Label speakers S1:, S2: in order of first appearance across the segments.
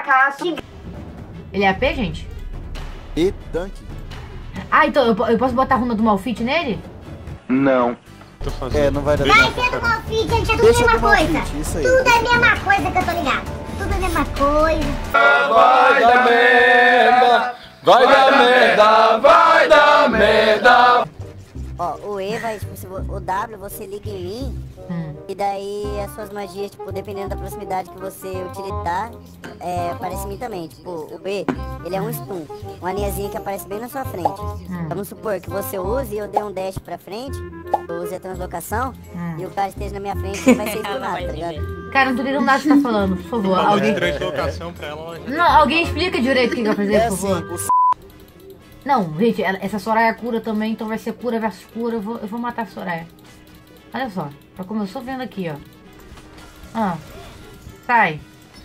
S1: fracasso. Ele é AP, gente?
S2: E tanque.
S1: Ah, então eu posso botar a runa do Malfit nele?
S3: Não.
S2: Não vai dar.
S4: Vai ser do Malfit, gente, é tudo a mesma coisa.
S2: Isso aí.
S4: Tudo é a mesma coisa que eu tô ligado. Tudo é a mesma coisa.
S3: Vai dar merda! Vai dar merda! Vai dar merda!
S5: Ó, o E vai, tipo, o W você liga em mim, e daí as suas magias, tipo, dependendo da proximidade que você utilizar, aparece em mim também. Tipo, o B, ele é um stun, uma linhazinha que aparece bem na sua frente. Vamos supor que você use e eu dei um dash pra frente, eu use a translocação, e o cara esteja na minha frente e vai ser stunado, tá ligado?
S1: Cara, não tô entendendo nada que você tá falando, por favor. Alguém...
S6: Translocação pra ela.
S1: Não, alguém explica direito o que vai fazer, por favor. Não, gente, essa Soraya cura também, então vai ser cura versus cura. Eu vou matar a Soraya. Olha só, pra como eu estou vendo aqui, ó. Sai.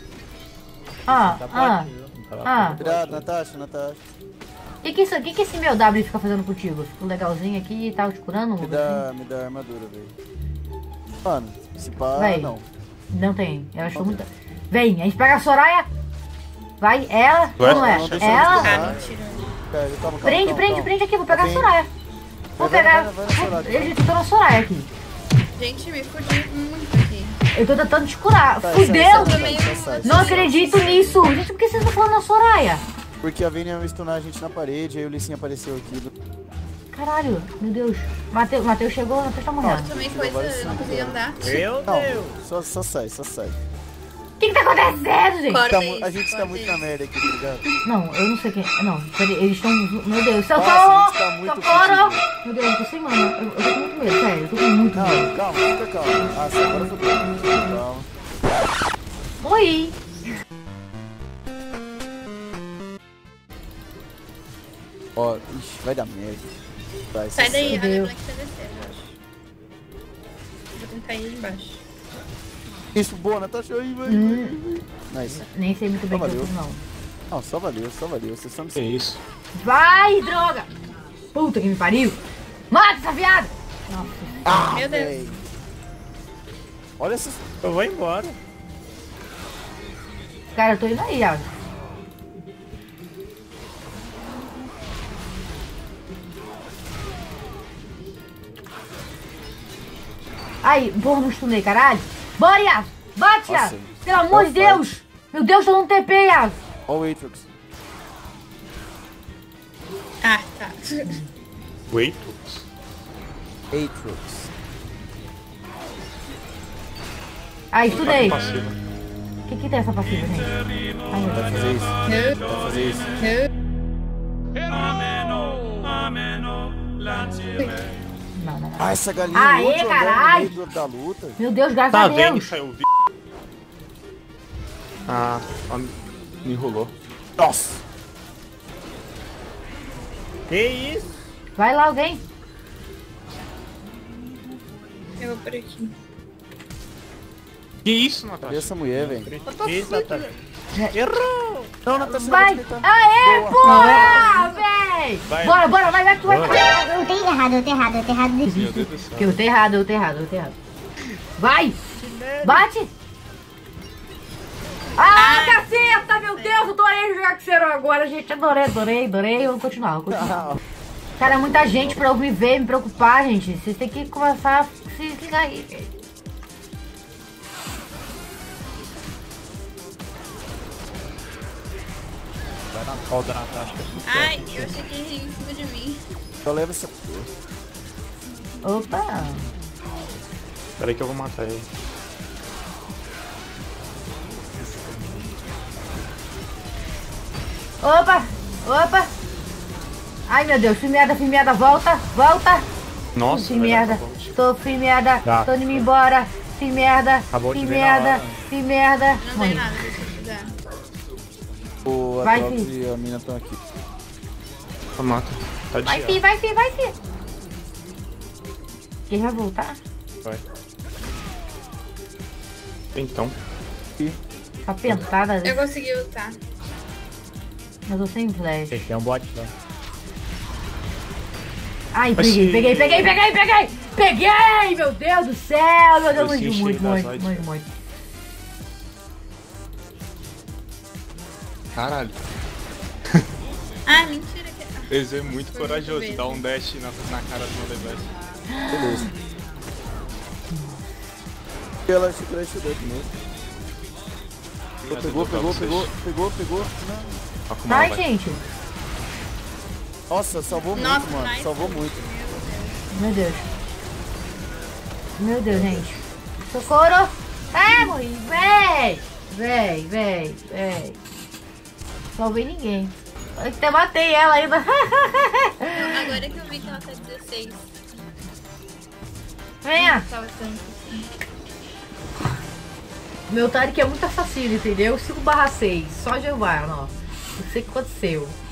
S2: Cuidado, Natasha.
S1: Que esse meu W fica fazendo contigo? Ficou legalzinho aqui e tá te curando?
S2: Me dá armadura, velho. Mano, se pá, não.
S1: Não tem, eu acho muito... Vem, a gente pega a Soraya. Vai, ela, não é? Ela... Prende aqui, vou pegar a Soraya. Vou pegar... Gente, eu tô na Soraya aqui.
S7: Gente, me fudi muito aqui.
S1: Eu tô tentando te curar. Fudeu! Não acredito nisso. Gente, por que vocês estão falando na Soraya?
S2: Porque a Vayne ia stunar a gente na parede, aí o Lee Sin apareceu aqui.
S1: Caralho, meu Deus. Matheus chegou, o Matheus tá morrendo.
S7: Também coisa, não conseguia andar.
S6: Meu Deus!
S2: Só sai.
S1: O que tá acontecendo, gente?
S2: A gente tá muito na merda aqui, tá ligado?
S1: Não, eu não sei quem... Não, peraí, eles estão... Meu Deus,
S2: socorro!
S1: Meu Deus, eu tô sem mano. Eu tô com muito medo, sério. Eu tô com muito medo.
S2: Calma, fica calma. Agora fodeu. Calma.
S1: Oi!
S2: Ó, ixi, vai dar merda.
S7: Sai daí, a
S1: Deus.
S7: Black tá descendo, eu acho. Vou tentar ir embaixo.
S2: Isso, boa, Natasha aí, vai. Nice.
S1: Nem sei muito bem o que eu
S2: valeu.
S1: fiz, não.
S2: Não, só valeu. Vocês são
S6: Que isso?
S1: Vai, droga! Puta que me pariu! Mata essa viada! Nossa.
S7: Meu Deus.
S2: Véi. Olha essas...
S6: Eu vou embora.
S1: Cara, eu tô indo aí, ó. Aí, porra, não stunei, caralho. Bora, Yasuo! Bate, Yasuo! Pelo amor de Deus! Meu Deus, tô dando TP, Yasuo!
S2: Ó o Aatrox.
S7: Ah, tá.
S2: Aatrox.
S1: Aí, estudei.
S6: Passiva.
S1: O que tem essa passiva, gente? Ai, meu
S2: Vai
S1: Deus.
S2: fazer isso. Vai fazer isso.
S1: Não.
S2: Ah, essa galinha
S1: Aê,
S2: muito andando
S1: caralho!
S2: no meio da luta.
S1: Meu Deus, graças
S6: Tá
S1: a
S6: vendo?
S1: Deus!
S6: Saiu vi. Ó, me enrolou.
S2: Nossa!
S6: Que isso?
S1: Vai lá, alguém.
S7: Eu vou por aqui.
S6: Que isso,
S2: Cadê
S6: Natasha?
S2: essa mulher, velho?
S6: Que isso, Natasha? Errou!
S2: Não, Natasha,
S1: Vai!
S2: não vai
S1: Aê,
S2: Boa.
S1: porra, véi!
S6: Vai.
S1: Bora, vai que tu vai fazer!
S4: Eu tenho errado.
S6: Meu Deus do céu.
S1: Que eu tô errado. Vai! Bate! Ah, caceta, meu Deus, eu adorei jogar com Zero agora, gente. Adorei. Eu vou continuar. Cara, é muita gente pra eu me ver, me preocupar, gente. Vocês têm que começar a se ligar aí, gente.
S6: Vai na pau da Natasha.
S7: Ai, eu achei que ia em cima de mim.
S2: Só leva essa porra.
S1: Opa!
S6: Peraí que eu vou matar ele.
S1: Opa! Ai, meu Deus, fui merda, volta!
S6: Nossa,
S1: Fui merda, tô fui merda,
S6: Tá.
S1: tô indo embora, fui merda,
S6: Acabou de
S1: fui
S6: ver na hora.
S1: merda.
S7: Não tem
S1: Morri.
S7: nada, deixa eu ajudar.
S2: O
S1: Vai,
S2: Atrox
S1: filho.
S2: e a mina estão aqui.
S6: Eu mato. Tá de
S1: Vai, fi. Quem vai voltar?
S6: Vai. Então.
S1: Tá pentada,
S7: Eu consegui lutar.
S1: mas eu sem flash.
S8: Tem um bot lá.
S1: Ai,
S6: Oxi.
S1: peguei! Peguei, meu Deus do céu! Meu Deus,
S6: Docinho
S1: muito.
S6: cheio das lights. Caralho.
S7: Ah, mentira.
S6: Esse é muito corajoso, dar um dash na cara do Levice.
S2: Beleza. Ela estudou mesmo. Pegou. Não.
S1: Vai, gente.
S2: Nossa, salvou
S7: Nossa,
S2: muito, mano.
S7: nice.
S2: Salvou muito.
S1: Meu Deus. Meu Deus, gente. Socorro. Ah, morri. Véi. Salvei ninguém. Eu até matei ela ainda.
S7: Agora que eu vi que ela tá 16.
S1: Venha.
S7: Tava tanto assim.
S1: Meu Tarek é muito assassino, entendeu? 5/6. Só Giovanna, ó. Não sei o que aconteceu.